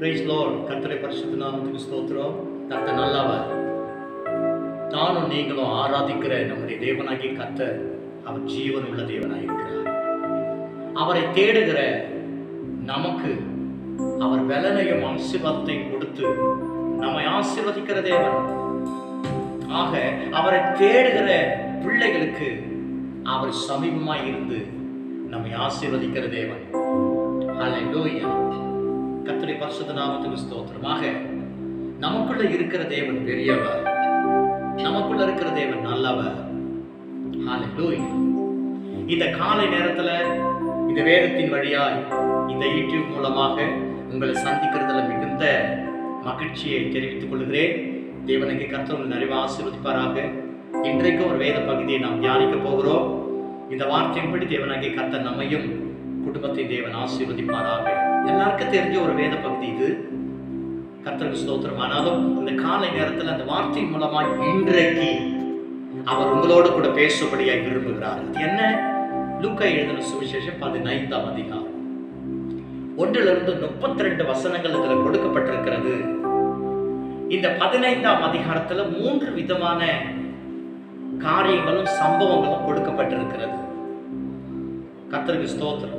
Price Lord. கர்த்தருடைய பரிசுத்த நாமத்துக்கு ஸ்தோத்திரம். கர்த்தர் நல்லவர். நானும் நீங்களும் ஆராதிக்கிற நம்முடைய தேவனாகிய கர்த்தர் அவர் ஜீவன் உள்ள தேவனாய் இருக்கிறார். அவரை தேடுகிற நமக்கு அவர் பலனையும் ஆசீர்வாதத்தையும் கொடுத்து நம்மை ஆசீர்வதிக்கிற தேவன். ஆக அவரை தேடுகிற பிள்ளைகளுக்கு அவர் சமீபமாய் இருந்து நம்மை ஆசீர்வதிக்கிற தேவன். ஹல்லேலூயா. கர்த்தருடைய பரிசுத்த நாமத்துக்கு ஸ்தோத்திரமாக. நமக்குள்ள இருக்கிற தேவன் பெரியவர், நமக்குள்ள இருக்கிற தேவன் நல்லவர். ஹல்லேலூயா. இந்த காலை நேரத்துல இந்த வேதத்தின் வழியாய் இந்த யூடியூப் மூலமாக உங்களை சந்திக்கிறதுல மிகுந்த மகிழ்ச்சியை தெரிவித்துக் கொள்கிறேன். தேவனுக்கு கர்த்தர் நிறைய ஆசீர்வதிப்பாராக. இன்றைக்கும் ஒரு வேத பகுதியை நாம் தியானிக்க போகிறோம். இந்த வார்த்தையின்படி தேவனாகிய கர்த்தர் நம்மையும் குடும்பத்தை தேவன் ஆசீர்வதிப்பாராக. எல்லாருக்கும் தெரிஞ்ச ஒரு வேத பகுதி இது. கர்த்தருக்கு ஸ்தோத்திரம். ஆனாலும் இந்த காலை நேரத்தில் அந்த வார்த்தை மூலமாக இன்றைக்கு அவர் உங்களோட கூட பேசும்படியாய் விரும்புகிறார். அது என்ன? லூக்கா எழுதின சுவிசேஷம் 15ஆம் அதிகாரம் 1 to 32 வசனங்கள் இதில் கொடுக்கப்பட்டிருக்கிறது. இந்த 15ஆம் அதிகாரத்தில் 3 விதமான காரியங்களும் சம்பவங்களும் கொடுக்கப்பட்டிருக்கிறது. கர்த்தருக்கு ஸ்தோத்திரம்.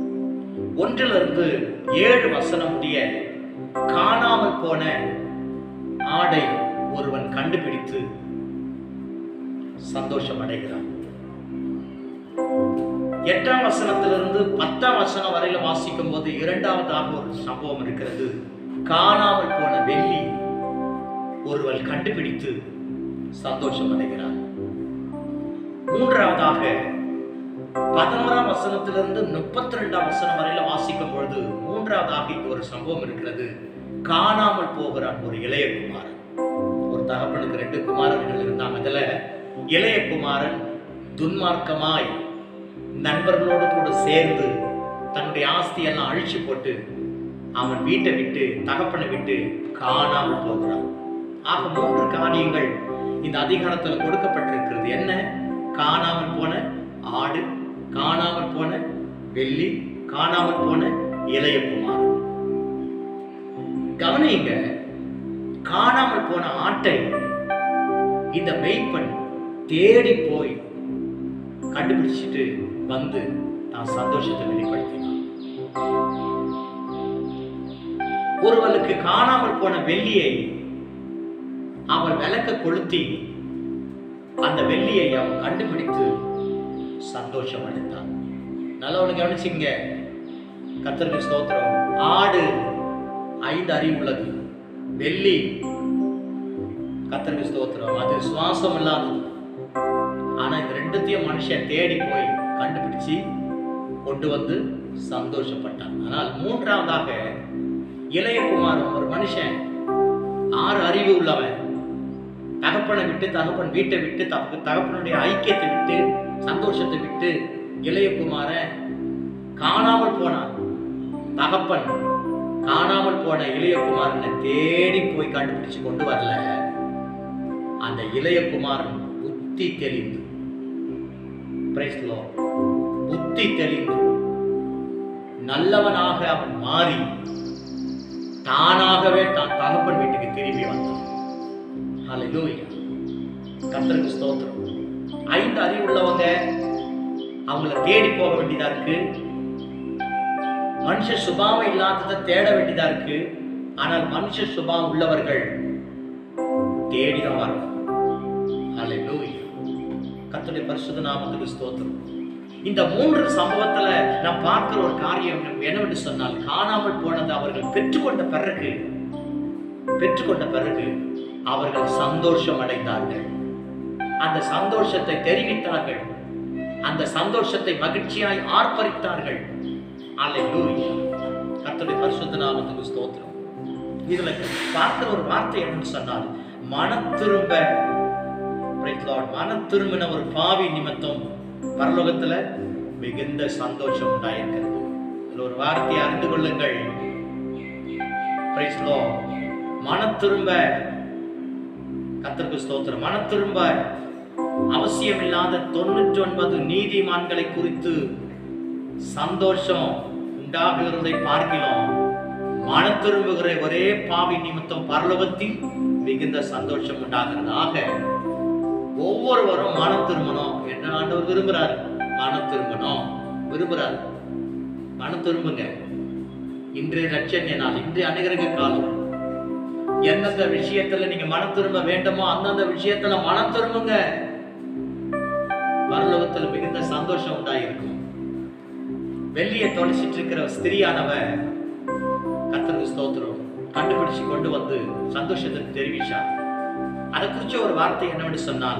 1 to 7 வசனம் முடிய காணாமல் போன ஆடை ஒருவன் கண்டுபிடித்து சந்தோஷம் அடைகிறான். 8ஆம் வசனத்திலிருந்து 10ஆம் வசனம் வரையில வாசிக்கும் போது இரண்டாவதாக ஒரு சம்பவம் இருக்கிறது. காணாமல் போன வெள்ளி ஒருவன் கண்டுபிடித்து சந்தோஷம் அடைகிறார். மூன்றாவதாக 11ஆம் வசனத்திலிருந்து 32ஆம் வசனம் வரையில வாசிக்கும் பொழுது மூன்றாவதாக ஒரு சம்பவம் இருக்கிறது. காணாமல் போகிறான் ஒரு இளைய குமாரன். ஒரு தகப்பனுக்கு 2 குமாரர்கள் இருந்தாங்க. அதுல இளைய குமாரன் துன்மார்க்கமாய் நண்பர்களோடு கூட சேர்ந்து தன்னுடைய ஆஸ்தியெல்லாம் அழிச்சு போட்டு அவன் வீட்டை விட்டு தகப்பனை விட்டு காணாமல் போகிறான். ஆக 3 காரியங்கள் இந்த அதிகாரத்தில் கொடுக்கப்பட்டிருக்கிறது. என்ன? காணாமல் போன ஆடு, காணாமல் போன வெள்ளி, காணாமல் போன இளைய குமாரன். கவனிங்க, காணாமல் போன ஆட்டை இந்த மேய்ப்பன் தேடி போய் கண்டுபிடிச்சிட்டு வந்து நான் சந்தோஷத்தை வெளிப்படுத்தினான். ஒருவனுக்கு காணாமல் போன வெள்ளியை அவன் விளக்க கொளுத்தி அந்த வெள்ளியை அவன் கண்டுபிடித்து சந்தோஷம் அடைந்தான். நல்லவனு கவனிச்சிங்க. கர்த்தருக்கு ஸ்தோத்திரம். ஆடு 5 அறிவு உள்ளது. வெள்ளி கர்த்தருக்கு ஸ்தோத்திரம் அது சுவாசம் இல்லாதது. ஆனா இந்த 2த்தையும் மனுஷன் தேடி போய் கண்டுபிடிச்சு கொண்டு வந்து சந்தோஷப்பட்டான். ஆனால் மூன்றாவதாக இளைய குமாரன் ஒரு மனுஷன் 6 அறிவு உள்ளவன். தகப்பனை விட்டு, தகப்பன் வீட்டை விட்டு, தகப்பனுடைய ஐக்கியத்தை விட்டு, சந்தோஷத்தை விட்டு இளைய குமாரன் காணாமல் போனான். தகப்பன் காணாமல் போன இளைய குமாரனை தேடி போய் கண்டுபிடிச்சு கொண்டு வரல. அந்த இளைய குமாரன் புத்தி தெளிந்து, பிரைஸ் லார்ட், புத்தி தெளிந்து நல்லவனாக அவன் மாறி தானாகவே தான் தகப்பன் வீட்டுக்கு திரும்பி வந்தான். ஹல்லேலூயா. கர்த்தருக்கு ஸ்தோத்திரம். 5 அறிவு உள்ளவங்க அவங்கள தேடி போக வேண்டியதா இருக்கு. மனுஷ சுபாவம் இல்லாததை தேட வேண்டியதா இருக்கு. ஆனால் மனுஷ சுபாவம் உள்ளவர்கள் தேடிதான் வரணும். ஹல்லேலூயா. கர்த்தருடைய பரிசுத்த நாமத்துக்கு ஸ்தோத்திரம். இந்த 3 சம்பவத்துல நாம் பார்க்கிற ஒரு காரியம் என்னவென்று சொன்னால், காணாமல் போனது அவர்கள் பெற்றுக்கொண்ட பிறகு அவர்கள் சந்தோஷம் அடைந்தார்கள். அந்த சந்தோஷத்தை தெரிவித்தார்கள். அந்த சந்தோஷத்தை மகிழ்ச்சியாய் ஆர்ப்பரித்தார்கள். அல்லேலூயா. கர்த்தருடைய பரிசுத்த நாமத்துக்கு ஸ்தோத்திரம். இதுல பார்க்கிற ஒரு வார்த்தை என்னன்னு சொன்னால், மனத்திரும்ப, மனத்திரும்பின ஒரு பாவி நிமித்தம் பரலோகத்துல மிகுந்த சந்தோஷம் உண்டாயிருக்கிறது. இதுல ஒரு வார்த்தையை அறிந்து கொள்ளுங்கள். மனத்திரும்ப, கர்த்தருக்கு ஸ்தோத்திரம். மனத்திரும்ப அவசியம் இல்லாத 99 நீதிமான்களை குறித்து சந்தோஷம் உண்டாகிறதை பார்க்கிறோம். மனம் திரும்புகிற ஒரே பாவி நிமித்தம் பரலோகத்தில் மிகுந்த சந்தோஷம் உண்டாகிறதாக ஒவ்வொருவரும் மனம் திரும்பணும் என்று ஆண்டவர் விரும்புகிறார். மனம் திரும்பணும் விரும்புகிறார். மனம் திரும்புங்க. இன்றைய ரட்சணிய நாள், இன்றைய அனுகிரக காலம். எந்தெந்த விஷயத்துல நீங்க மனம் திரும்ப வேண்டுமோ அந்தந்த விஷயத்துல மனம் திரும்புங்க. பரலோகத்துல மிகுந்த சந்தோஷம் உண்டாயிருக்கும். வெள்ளியை தொலைச்சிட்டு இருக்கிற ஸ்திரியானவ கர்த்தருக்கு ஸ்தோத்திரம் கண்டுபிடிச்சு கொண்டு வந்து சந்தோஷத்தை தெரிவிச்சா. அதை குறிச்ச ஒரு வார்த்தை என்னவென்று சொன்னால்,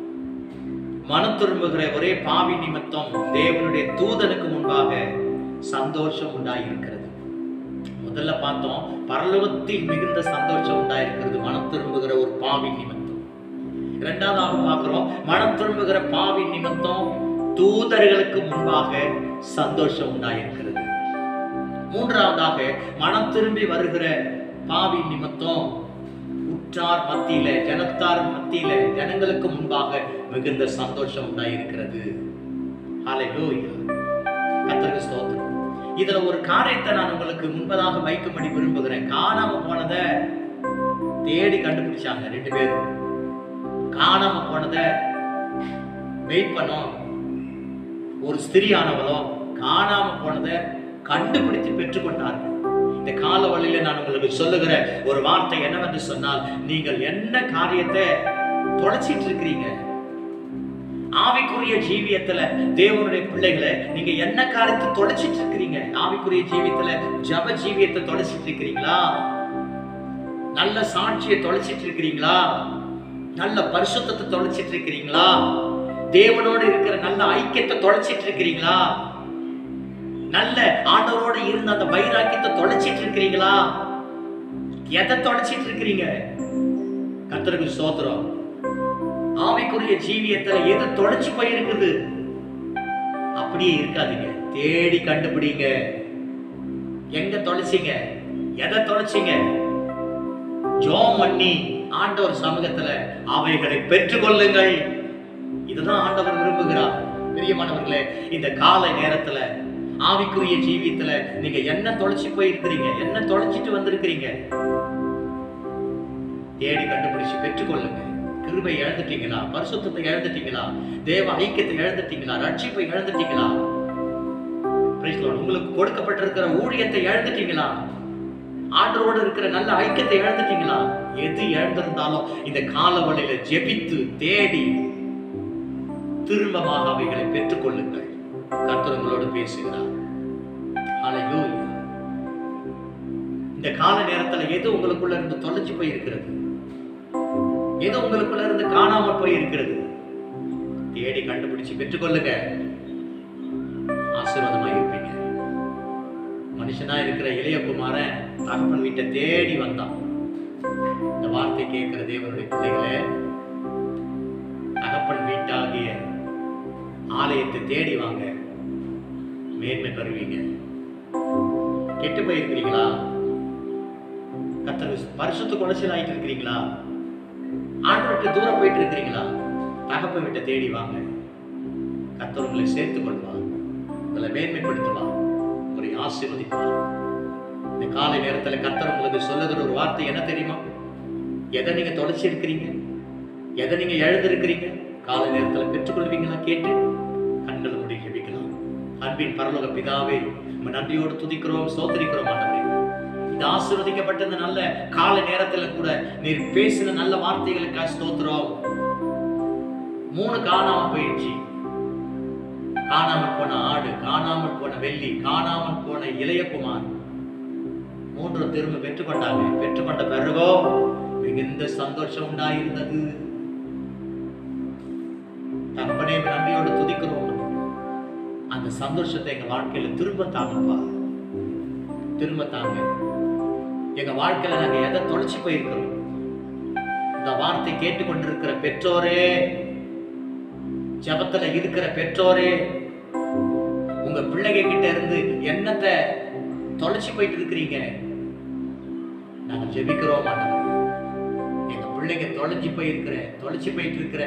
மனம் திரும்புகிற ஒரே பாவி நிமித்தம் தேவனுடைய தூதனுக்கு முன்பாக சந்தோஷம் உண்டாயிருக்கிறது. முதல்ல பார்த்தோம், பரலோகத்தில் மிகுந்த சந்தோஷம் உண்டாயிருக்கிறது மனம் திரும்புகிற ஒரு பாவி நிமித்தம். இரண்டாவதாக பார்க்கிறோம், மனம் திரும்புகிற பாவி நிமித்தம் தூதர்களுக்கு முன்பாக சந்தோஷம் உண்டாயிருக்கிறது. மூன்றாவதாக, மனம் திரும்பி வருகிற பாவி நிமித்தம் உற்றார் மத்தியில, ஜனத்தார் மத்தியில, ஜனங்களுக்கு முன்பாக மிகுந்த சந்தோஷம் உண்டாயிருக்கிறது. ஹல்லேலூயா, கர்த்தருக்கு ஸ்தோத்திரம். இதுல ஒரு காரியத்தை நான் உங்களுக்கு முன்பதாக வைக்கும்படி விரும்புகிறேன். காணாம போனத தேடி கண்டுபிடிச்சாங்க ரெண்டு பேரும். காணாம போனத வெயிட் பண்ணோம். ஒரு ஸ்திரியானவளும் காணாம போனத கண்டுபிடித்து பெற்றுக்கொண்டார்கள். இந்த கால வழியில நான் உங்களுக்கு சொல்லுகிற ஒரு வார்த்தை என்னவென்று சொன்னால், நீங்கள் என்ன காரியத்தை தொலைச்சிட்டு இருக்கிறீங்க? ஆவிக்குரிய ஜீவியத்துல தேவனுடைய பிள்ளைகளை நீங்க என்ன காரியத்தை தொலைச்சிட்டு இருக்கிறீங்க? ஆவிக்குரிய ஜீவியத்துல ஜப ஜீவியத்தை தொலைச்சிட்டு இருக்கிறீங்களா? நல்ல சாட்சியை தொலைச்சிட்டு இருக்கிறீங்களா? நல்ல பரிசுத்தத்தை தொலைச்சிட்டு இருக்கிறீங்களா? தேவனோடு இருக்கிற நல்ல ஐக்கியத்தை தொலைச்சிட்டு இருக்கிறீங்களா? நல்ல ஆண்டவரோடு இருந்த அந்த வைராக்கியத்தை தொலைச்சிட்டு இருக்கிறீங்களா? எதை தொலைச்சிட்டு இருக்கிறீங்க? கர்த்தருக்கு ஸ்தோத்திரம். ஆவிக்குரிய ஜீவியத்துல எது தொலைச்சு போயிருக்குது? அப்படியே இருக்காதீங்க, தேடி கண்டுபிடிங்க. எங்க தொலைச்சிங்க? எதை தொலைச்சிங்க? ஜெபம் பண்ணி ஆண்டவர் சமூகத்துல அவைகளை பெற்றுக்கொள்ளுங்கள். இதுதான் ஆண்டவர் விரும்புகிறார். பிரியமானவர்களே, இந்த காலை நேரத்துல ஆவிக்குரிய ஜீவியத்துல நீங்க என்ன தொலைச்சு போயிருக்கிறீங்க? என்ன தொலைச்சிட்டு வந்திருக்கிறீங்க? தேடி கண்டுபிடிச்சு பெற்றுக்கொள்ளுங்க. கிருபை இழந்துட்டீங்களா? பரிசுத்தத்தை இழந்துட்டீங்களா? தேவ ஐக்கியத்தை இழந்துட்டீங்களா? ரட்சிப்பை இழந்துட்டீங்களா? உங்களுக்கு கொடுக்கப்பட்டிருக்கிற ஊழியத்தை இழந்துட்டீங்களா? ஆண்டவரோடு இருக்கிற நல்ல ஐக்கியத்தை இழந்துட்டீங்களா? எது இழந்திருந்தாலும் இந்த காலவழியில ஜெபித்து தேடி திரும்பமாக அவைகளை பெற்றுக்கொள்ளுங்கள். கர்த்தர் உங்களோடு பேசுகிறார். ஹல்லேலூயா. இந்த கால நேரத்துல எது உங்களுக்குள்ள இருந்து தொலைச்சு போயிருக்கிறது? எது உங்களுக்குள்ள இருந்து காணாம போயிருக்கிறது? தேடி கண்டுபிடிச்சு பெற்றுக்கொள்ளுங்க. ஆசீர்வாதமா இருப்பீங்க. மனுஷனா இருக்கிற இளையகுமாரன் தகப்பன் வீட்டை தேடி வந்தான். இந்த வார்த்தை கேட்கிற தேவனுடைய பிள்ளைகளே, தகப்பன் வீட்டாகிய ஆலயத்தை தேடி வாங்க, மேன்மை பெறுவீங்க. கெட்டு போயிருக்கிறீங்களா? கர்த்தர் பரிசுத்த குலைச்சல் ஆயிட்டு இருக்கிறீங்களா? ஆண்டவருக்கு தூரம் போயிட்டு இருக்கிறீங்களா? தகப்பன் வீட்டை தேடி வாங்க. கர்த்தர் உங்களை சேர்த்துக் கொள்வார், உங்களை மேன்மைப்படுத்துவார், உங்களை ஆசீர்வதிப்பார். இந்த காலை நேரத்துல கர்த்தர் உங்களுக்கு சொல்லுகிற ஒரு வார்த்தை என்ன தெரியுமா? எதை நீங்க தொலைச்சி இருக்கிறீங்க? எதை நீங்க எழுந்திருக்கிறீங்க? காலை நேரத்துல பெற்றுக்கொள்வீங்களா? கேட்டு கண்களை மூடி ஜெபிக்கலாம். அன்பின் பரலோக பிதாவே, நன்றியோடு துதிக்கிறோம், ஸ்தோத்திரிக்கிறோம் ஆண்டவரே. இந்த ஆசீர்வதிக்கப்பட்ட இந்த நல்ல காலை நேரத்துல கூட நீர் பேசின நல்ல வார்த்தைகளுக்காக ஸ்தோத்திரம். 3 காணாம போயிடுச்சு. காணாமல் போன ஆடு, காணாமல் போன வெள்ளி, காணாமல் போன இளையகுமார், 3 திரும்ப பெற்றுக்கொண்டாங்க. பெற்றுக்கொண்ட பிறகோ மிகுந்த சந்தோஷம் உண்டாயிருந்தது. தகப்பனே, நன்றியோடு துதிக்கிறோம். அந்த சந்தோஷத்தை எங்க வாழ்க்கையில திரும்ப தாங்கப்பா, திரும்ப தாங்க. எங்க வாழ்க்கையில நாங்க எதை தொலைச்சு போயிருக்கிறோம்? இந்த வார்த்தை கேட்டுக்கொண்டிருக்கிற பெற்றோரே, ஜபத்துல இருக்கிற பெற்றோரே, உங்க பிள்ளைங்க கிட்ட இருந்து என்னத்தை தொலைச்சு போயிட்டு இருக்கிறீங்க? நாங்க ஜெபிக்கிறோம் ஆண்டவரே. எங்க பிள்ளைங்க தொலைச்சு போயிட்டு இருக்கிற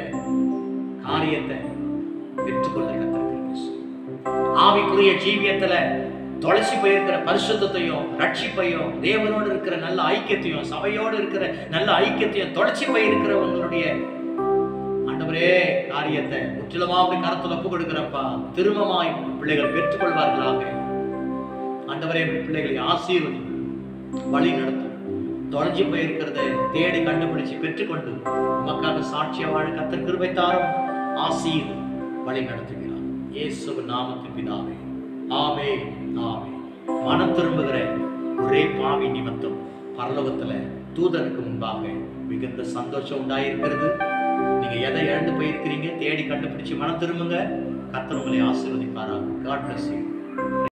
காரியத்தை பெற்றுக்கொள்ள கர்த்தர். ஆவிக்குரிய ஜீவியத்துல தொலைச்சி போயிருக்கிற பரிசுத்தையும் ரட்சிப்பையும் தேவனோடு இருக்கிற நல்ல ஐக்கியத்தையும் சபையோடு இருக்கிற நல்ல ஐக்கியத்தையும் தொலைச்சி போயிருக்கிற உங்களுடைய ஆண்டவரே காரியத்தை முற்றிலுமா அப்படி கரத்தில் ஒப்பு கொடுக்கிறப்பா. திரும்பமாய் பிள்ளைகள் பெற்றுக்கொள்வார்களாக. ஆண்டவரே பிள்ளைகளை ஆசீர்வதி, வழி நடத்தும். தொலைஞ்சி போயிருக்கிறத தேடி கண்டுபிடிச்சு பெற்றுக்கொண்டு உமக்காக சாட்சியா வாழ கர்த்தர் கிருபை தாரும். ஆசீர் வழி நடத்துகிறார். இயேசுவின் நாமத்தின் பிதாவே, ஆமென், ஆமென். மனம் திரும்புகிற ஒரே பாவி நிமித்தம் பரலோகத்துல தூதனுக்கு முன்பாக மிகுந்த சந்தோஷம் உண்டாயிருக்கிறது. நீங்க எதை இழந்து போயிருக்கிறீங்க தேடி கண்டுபிடிச்சு மனம் திரும்புங்க. கர்த்தர் உங்களை ஆசீர்வதிப்பாராக. God bless you.